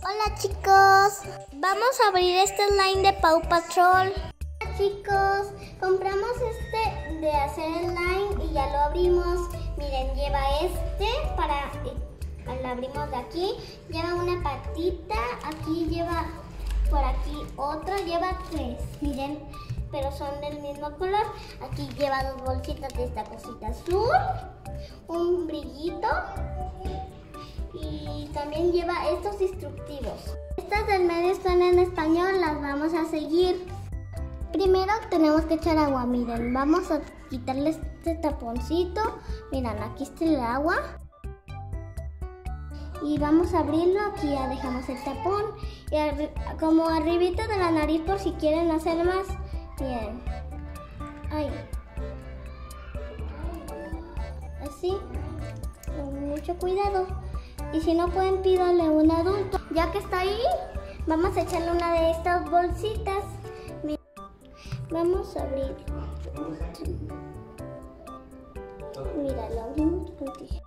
Hola chicos, vamos a abrir este slime de Paw Patrol. Hola chicos, compramos este de hacer slime y ya lo abrimos. Miren, lleva lo abrimos de aquí, lleva una patita, aquí lleva, por aquí otro, lleva 3, miren, pero son del mismo color. Aquí lleva 2 bolsitas de esta cosita azul, un brillito. Y también lleva estos instructivos. Estas del medio están en español, las vamos a seguir. Primero tenemos que echar agua, miren, vamos a quitarle este taponcito. Miren, aquí está el agua. Y vamos a abrirlo, aquí ya dejamos el tapón. Y como arribita de la nariz por si quieren hacer más. Miren. Ahí. Así. Con mucho cuidado. Y si no pueden, pídanle a un adulto. Ya que está ahí, vamos a echarle una de estas bolsitas. Vamos a abrir. Mira, lo abrimos con tijera.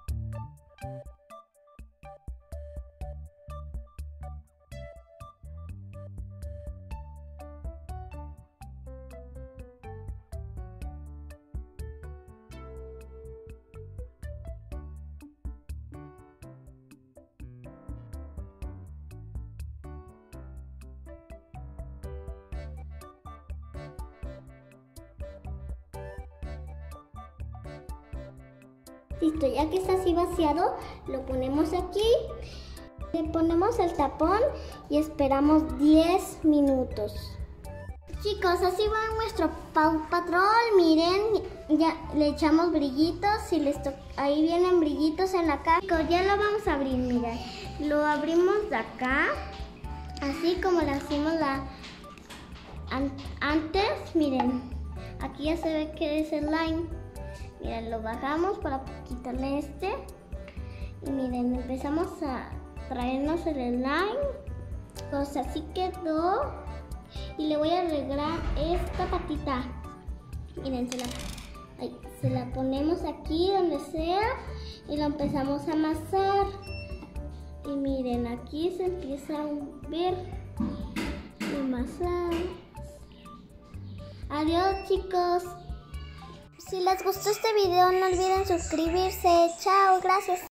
Listo, ya que está así vaciado, lo ponemos aquí, le ponemos el tapón y esperamos 10 minutos. Chicos, así va nuestro Paw Patrol, miren, ya le echamos brillitos, ahí vienen brillitos en la caja. Chicos, ya lo vamos a abrir, miren, lo abrimos de acá, así como lo hicimos antes, miren, aquí ya se ve que es el slime. Miren, lo bajamos para quitarle y miren, empezamos a traernos el slime, pues así quedó. Y le voy a arreglar esta patita. Miren, se la ponemos aquí donde sea y lo empezamos a amasar. Y miren, aquí se empieza a ver y amasar. Adiós chicos. Si les gustó este video, no olviden suscribirse. Chao, gracias.